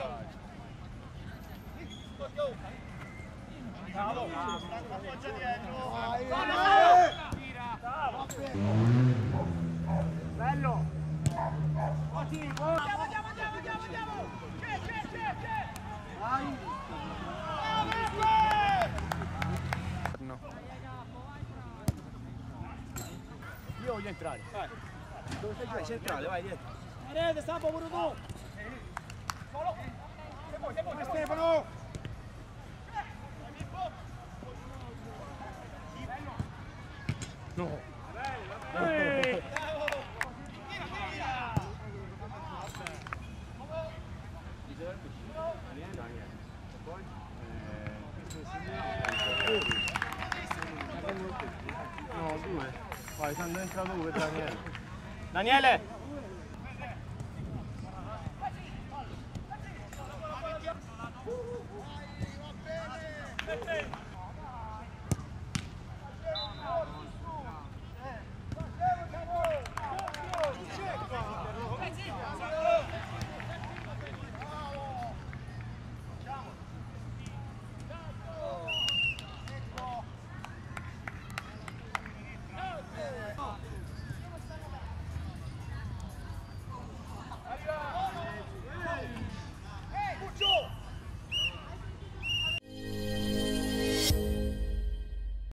Bravo! Appoggia dietro! Bello! Andiamo! Vai! No. Io voglio entrare. Vai. Dove stai giocando? Centrale, vai dietro. Rete, Stampo, pure tu! Stefano! No. Ehi! No, due. Vai, quando entra due, Daniele. Daniele!